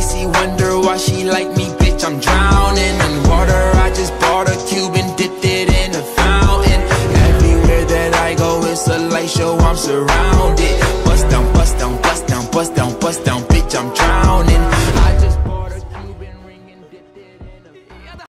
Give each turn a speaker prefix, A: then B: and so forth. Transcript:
A: icy, wonder why she like me, bitch, I'm drowning in water. I just bought a cube and dipped it in a fountain. Everywhere that I go, it's a light show, I'm surrounded. Bust down, bust down, bust down, bust down, bust down, bitch, I'm drowning.